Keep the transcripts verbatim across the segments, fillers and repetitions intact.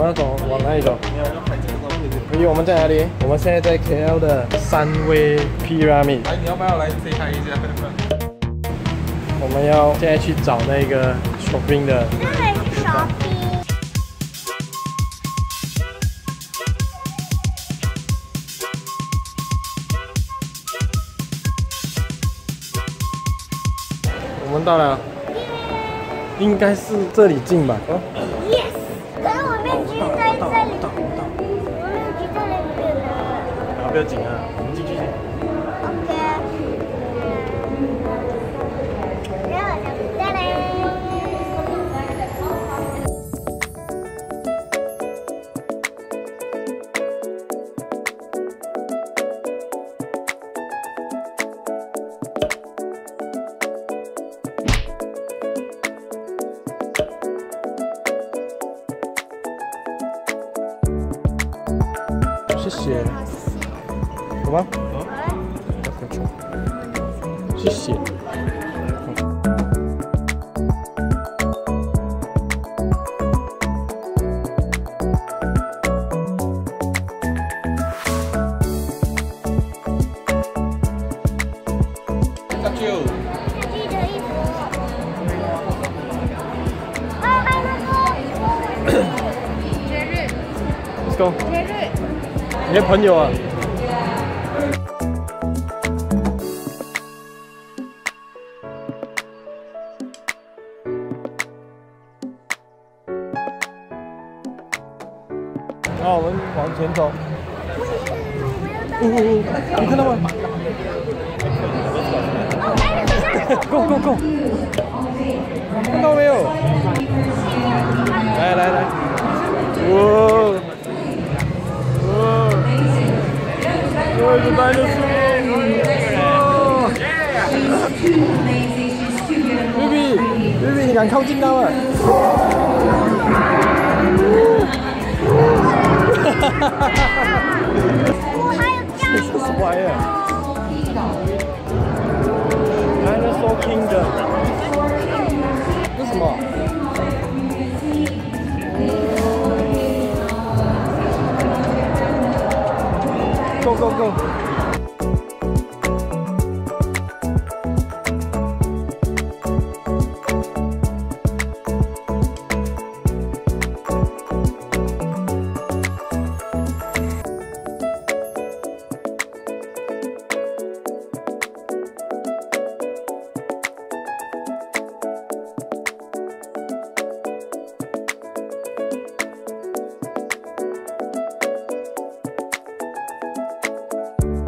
们要走往哪里走？因为我们在哪里？我们现在在 K L 的三威 Pyramid。 来，你要不要来 say hi 一下？ 我们要现在去找那个 shopping 的。 对 ，shopping。 我们到了，应该是这里近吧？哦 Yes， 可是我面具在这里，我面具在那边呢。 好，不要紧啊，我们进去先。 OK。然后就再来。谢谢。有吗？谢谢。 大舅。 记得衣服。啊，还有那个。节日。 Let's go。 节日。 你的朋友啊？好，我们往前走。呜呜呜！你看到吗 ？Go go go！ 看到没有？来来来！哇！哇！我是白的树。Baby，Baby， 你敢靠近它吗？ 我还有加油。 这是什么玩意儿 ？Dinosaur Kingdom。这是什么？ Go go go！ 我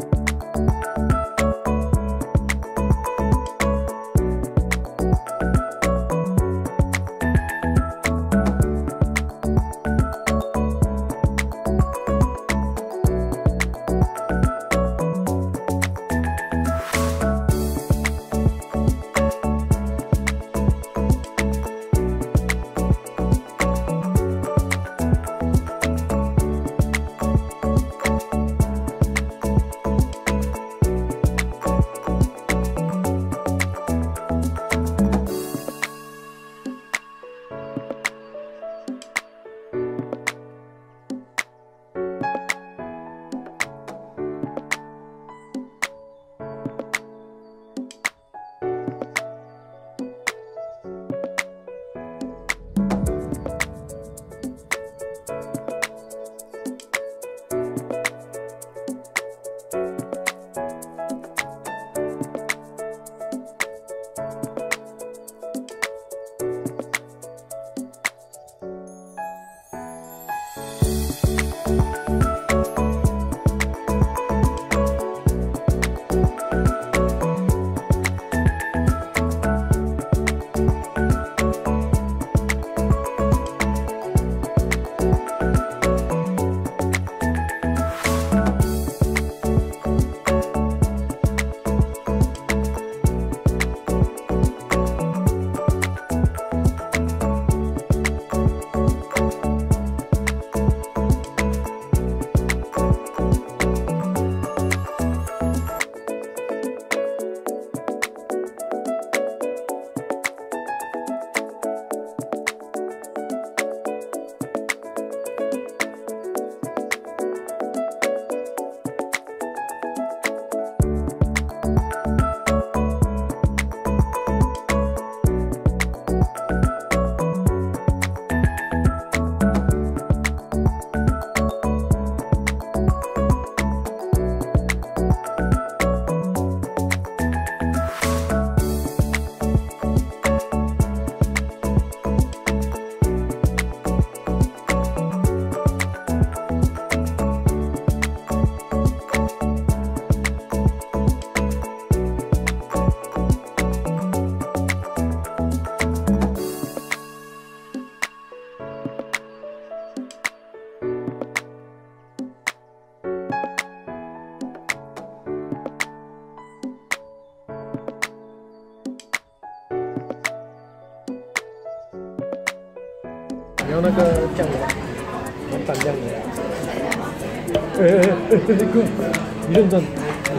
你要那个酱的吗？要蘸酱的。哎哎哎哎哥，你认真。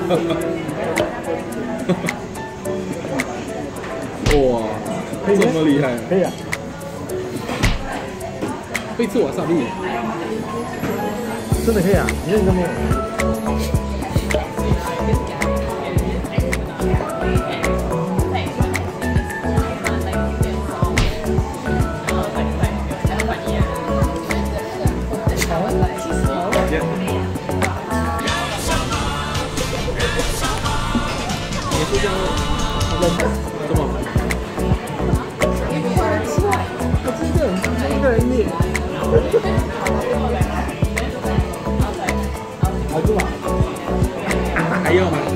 哇，这么厉害！ 可以啊。 会吃瓦萨比。 真的可以啊，你认真没有？ 你是这样认的？怎么？ 我真的一个人灭。好吃吗？ 还要吗？